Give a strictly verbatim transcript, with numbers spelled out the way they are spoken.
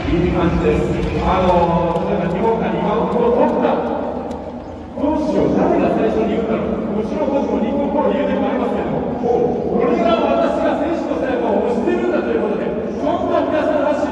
いい感じです。あの例えば日本がリバウンドを取った、どうしよう、誰が最初に言うんだろう。もちろん私も日本の理由でもありますけども、これが私が選手の背中を押してるんだということで、どんどん皆さん足